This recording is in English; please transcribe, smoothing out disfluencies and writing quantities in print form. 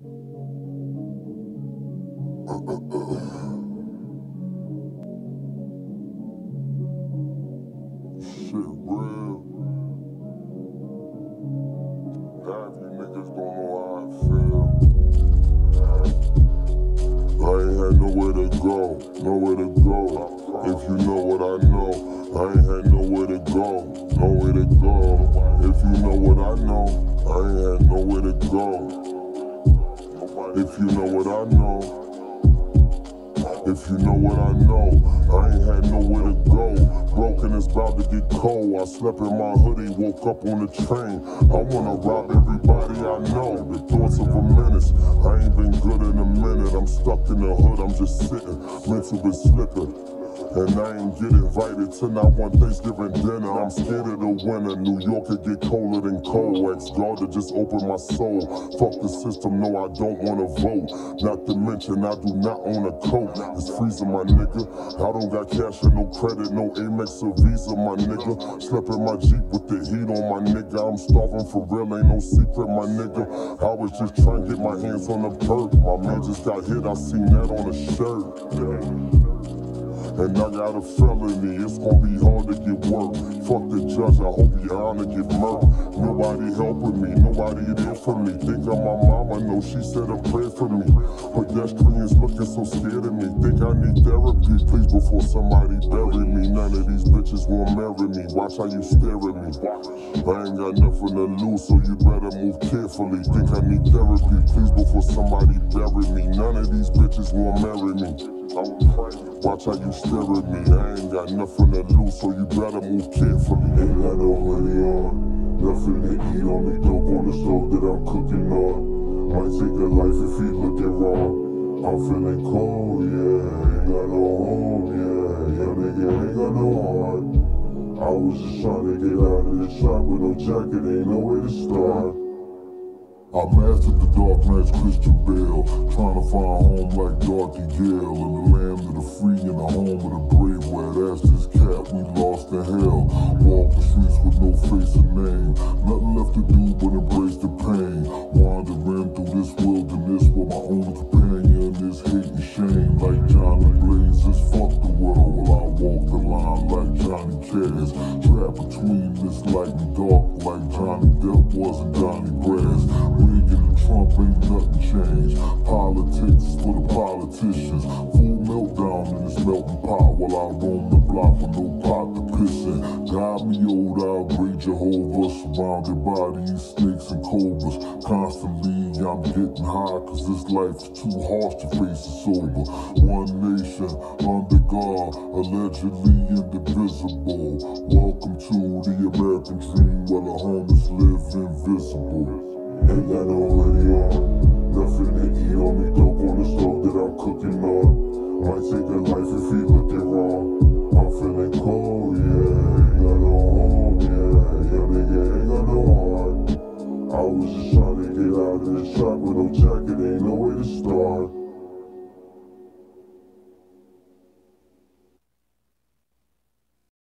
Shit real. Half you niggas don't know how I feel. I ain't had nowhere to go, nowhere to go. If you know what I know, I ain't had nowhere to go, nowhere to go. If you know what I know, I ain't had nowhere to go. If you know what I know, if you know what I know, I ain't had nowhere to go. Broken, it's about to get cold. I slept in my hoodie, woke up on the train. I wanna rob everybody I know. The thoughts of a menace. I ain't been good in a minute. I'm stuck in the hood, I'm just sitting. Mental been slipping. And I ain't get invited to not one Thanksgiving dinner. I'm scared of the winter. New York could get colder than cold. Ask God to just open my soul. Fuck the system, no, I don't wanna vote. Not to mention, I do not own a coat. It's freezing, my nigga. I don't got cash and no credit, no Amex or Visa, my nigga. Slept in my Jeep with the heat on, my nigga. I'm starving for real, ain't no secret, my nigga. I was just trying to get my hands on the perk. My man just got hit, I seen that on a shirt. And I got a felony, it's gonna be hard to get work. Fuck the judge, I hope he honor get murked. Nobody helping me, nobody there for me. Think of my mama, no, she said a prayer for me. Pedestrians looking so scared of me. Think I need therapy, please, before somebody bury me. None of these bitches won't marry me. Watch how you stare at me. I ain't got nothing to lose, so you better move carefully. Think I need therapy, please, before somebody bury me. None of these bitches won't marry me. Watch how you stare at me. I ain't got nothing to lose, so you better move carefully. Ain't got no money on, nothing to eat, only dope on the stove that I'm cooking on. Might take a life if he looking wrong. I'm feeling cold, yeah. Ain't got no home, yeah. Young nigga ain't got no heart. I was just trying to get out of the shop with no jacket, ain't no way to start. I mastered the dark man's Christian Bale, trying to find home like Dorothy Gale, in the land of the free and the home of the brave, where that's this cat we lost to hell. Walk the streets with no face or name, nothing left to do but embrace the pain. Wandering through this wilderness with my only companion is hate and shame. Like Johnny Blazes, fuck the world while I walk the line like Johnny Cash. Trapped between this light and dark like Johnny Depp wasn't Johnny Brass. Reagan and Trump ain't nothing changed. Politics is for the politicians. Full meltdown in this melting pot while I roam the block with no pot to piss in. God me old, I'll great Jehovah, surrounded by these snakes and cobras. Constantly I'm getting high cause this life's too harsh to face it sober. One nation, under God, allegedly indivisible. Welcome to the American dream where the homeless live invisible. Ain't got no money on, nothing to eat, only dope on the stove that I'm cooking on. Might take a life if he looking wrong. I'm feeling cold, yeah. Ain't got no home, yeah. Young nigga ain't got no heart. I was just trying to get out of the shop with no jacket, ain't no way to start.